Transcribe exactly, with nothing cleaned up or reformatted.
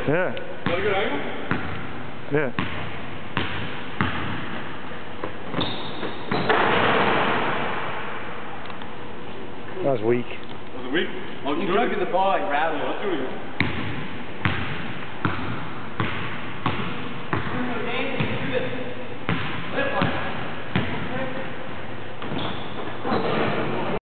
Yeah. Is that a good angle? Yeah. That was weak. Was it weak? You drug in the ball, you rattled it. Let's do it again.